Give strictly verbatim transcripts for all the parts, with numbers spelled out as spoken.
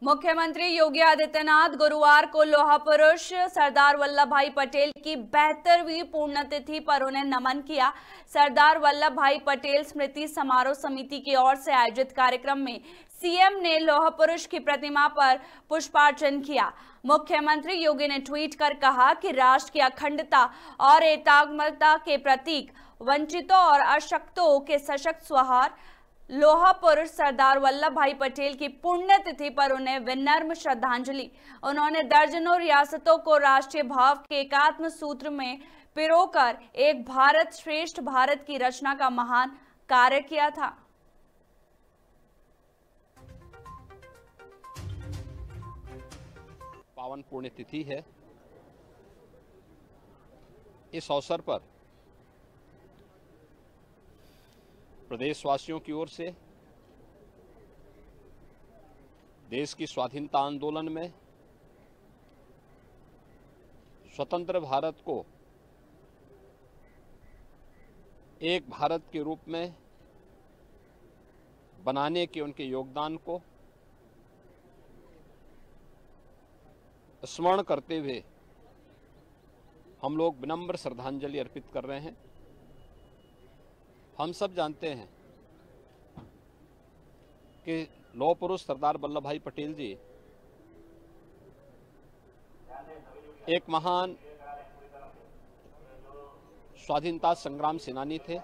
मुख्यमंत्री योगी आदित्यनाथ गुरुवार को लौह पुरुष सरदार वल्लभ भाई पटेल की बहत्तरवीं पुण्यतिथि पर उन्हें नमन किया। सरदार वल्लभ भाई पटेल स्मृति समारोह समिति की ओर से आयोजित कार्यक्रम में सीएम ने लौह पुरुष की प्रतिमा पर पुष्पार्चन किया। मुख्यमंत्री योगी ने ट्वीट कर कहा कि राष्ट्र की अखंडता और एकात्मता के प्रतीक, वंचितों और अशक्तों के सशक्त सुधार लौह पुरुष सरदार वल्लभ भाई पटेल की पुण्यतिथि पर उन्हें विनम्र श्रद्धांजलि। उन्होंने दर्जनों रियासतों को राष्ट्रीय भाव के एकात्म सूत्र में पिरोकर एक भारत श्रेष्ठ भारत की रचना का महान कार्य किया था। पावन पुण्यतिथि है। इस अवसर पर प्रदेशवासियों की ओर से देश की स्वाधीनता आंदोलन में स्वतंत्र भारत को एक भारत के रूप में बनाने के उनके योगदान को स्मरण करते हुए हम लोग विनम्र श्रद्धांजलि अर्पित कर रहे हैं। हम सब जानते हैं कि लौह पुरुष सरदार वल्लभ भाई पटेल जी एक महान स्वाधीनता संग्राम सेनानी थे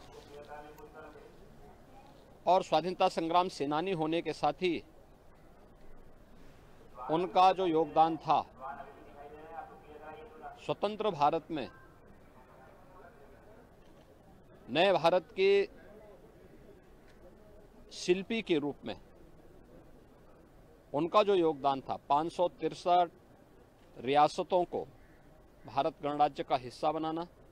और स्वाधीनता संग्राम सेनानी होने के साथ ही उनका जो योगदान था स्वतंत्र भारत में नए भारत के शिल्पी के रूप में उनका जो योगदान था, पाँच सौ तिरसठ रियासतों को भारत गणराज्य का हिस्सा बनाना,